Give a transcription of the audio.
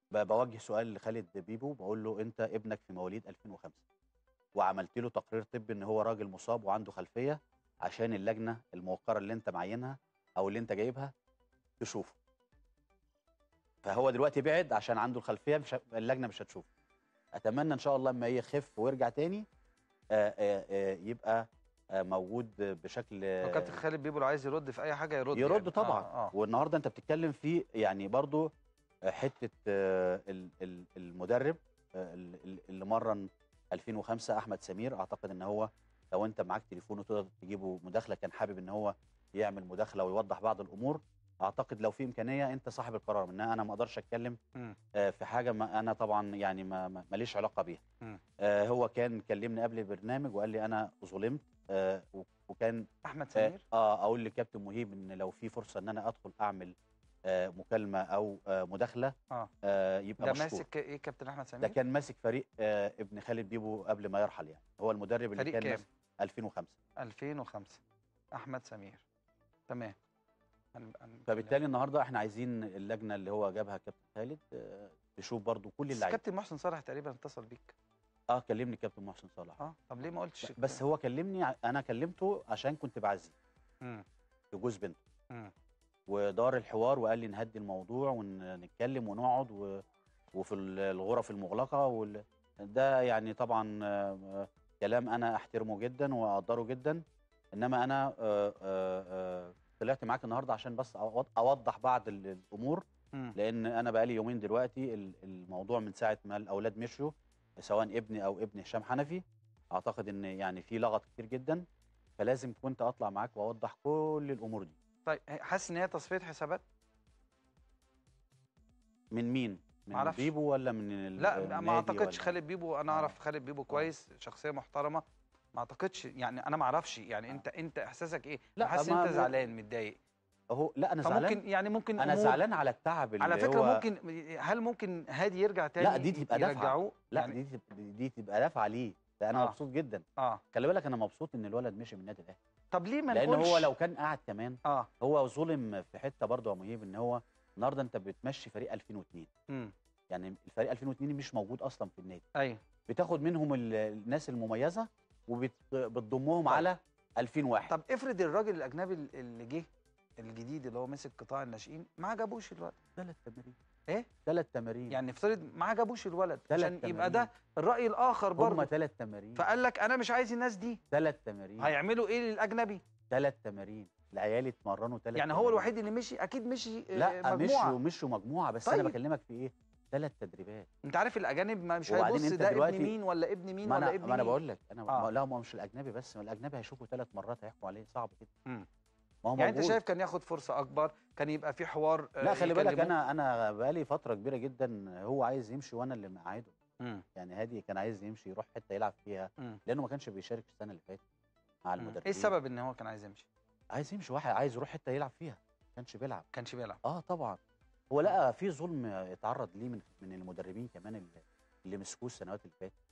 بوجه سؤال لخالد بيبو، بقول له انت ابنك في مواليد 2005 وعملت له تقرير طبي ان هو راجل مصاب وعنده خلفيه، عشان اللجنه الموقره اللي انت معينها او اللي انت جايبها تشوفه. فهو دلوقتي بعد عشان عنده الخلفيه، اللجنه مش هتشوفه. اتمنى ان شاء الله اما يخف ويرجع تاني يبقى موجود بشكل هو كابتن خالد بيبو لو عايز يرد في اي حاجه يرد يرد يعني. طبعا. والنهارده انت بتتكلم في يعني برضو حته المدرب اللي مرن 2005 احمد سمير. اعتقد ان هو لو انت معاك تليفونه تقدر تجيبه مداخله، كان حابب ان هو يعمل مداخله ويوضح بعض الامور. اعتقد لو في امكانيه انت صاحب القرار، منها انا ما اقدرش اتكلم في حاجه ما انا طبعا يعني ماليش علاقه بيها. هو كان كلمني قبل البرنامج وقال لي انا ظلمت، وكان احمد سمير اقول لكابتن مهيب ان لو في فرصه ان انا ادخل اعمل مكالمه او مداخله يبقى ده مشكور. ماسك ايه كابتن احمد سمير؟ ده كان ماسك فريق ابن خالد بيبو قبل ما يرحل، يعني هو المدرب اللي كان ماسك 2005. 2005 احمد سمير، تمام. فبالتالي النهارده احنا عايزين اللجنه اللي هو جابها كابتن خالد تشوف برضو كل اللعيبه. كابتن محسن صالح تقريبا اتصل بيك. كلمني كابتن محسن صالح. طب ليه ما قلتش؟ بس هو كلمني، انا كلمته عشان كنت بعزيه في جوز بنته. ودار الحوار وقال لي نهدي الموضوع ونتكلم ونقعد وفي الغرف المغلقه ده يعني طبعا كلام انا احترمه جدا واقدره جدا. انما انا طلعت معاك النهارده عشان بس اوضح بعض الامور. لان انا بقالي يومين دلوقتي الموضوع من ساعه ما الاولاد مشوا، سواء ابني او ابن هشام حنفي، اعتقد ان يعني في لغط كتير جدا، فلازم كنت اطلع معاك واوضح كل الامور دي. طيب حاسس ان هي تصفيه حسابات؟ من مين؟ من بيبو ولا من النادي؟ لا ما اعتقدش. خالد بيبو انا اعرف خالد بيبو كويس، شخصيه محترمه. ما اعتقدش يعني، انا ما اعرفش يعني. انت احساسك ايه؟ لا حاسس ان انت زعلان متضايق اهو. لا انا زعلان. فممكن يعني ممكن انا زعلان على التعب اللي على فكره هو هل ممكن هادي يرجع تاني؟ لا دي تبقى يرجعوه؟ لا يعني دي تبقى دافعه ليه. ده انا مبسوط جدا. خلي بالك انا مبسوط ان الولد مشي من النادي الاهلي. طب ليه ما نقولش؟ لان هو لو كان قاعد كمان هو ظلم في حته برضه يا مهيب. ان هو النهارده انت بتمشي فريق 2002 يعني الفريق 2002 مش موجود اصلا في النادي. ايوه. بتاخد منهم الناس المميزه وبتضمهم على 2001. طب افرض الراجل الاجنبي اللي جه الجديد اللي هو مسك قطاع الناشئين ما عجبوش الولد. 3 تمارين. ايه؟ 3 تمارين. يعني افترض ما عجبوش الولد عشان تمارين. يبقى ده الراي الاخر برضه. هم 3 تمارين. فقال لك انا مش عايز الناس دي. 3 تمارين. هيعملوا ايه للاجنبي؟ 3 تمارين. العيال اتمرنوا 3 يعني تمارين. هو الوحيد اللي مشي؟ اكيد مشي لا مجموعه. مشوا مجموعه بس. طيب. انا بكلمك في ايه؟ 3 تدريبات. انت عارف الاجانب مش هيبص ده ابن مين ولا ابن مين ولا ابن مين. ما انا بقول لك انا لا، ما مش الاجنبي بس، ما الاجنبي هيشوفوا 3 مرات هيحكوا عليه صعب كده. ما هو يعني انت شايف كان ياخد فرصه اكبر، كان يبقى في حوار. لا خلي بالك انا بقالي فتره كبيره جدا هو عايز يمشي وانا اللي معاده. يعني هادي كان عايز يمشي يروح حته يلعب فيها لانه ما كانش بيشارك السنه اللي فاتت مع المدربين. ايه السبب ان هو كان عايز يمشي؟ عايز يمشي واحد عايز يروح حته يلعب فيها، ما كانش بيلعب. طبعا هو لقى في ظلم اتعرض ليه من المدربين كمان اللي مسكوه السنوات اللي فاتت.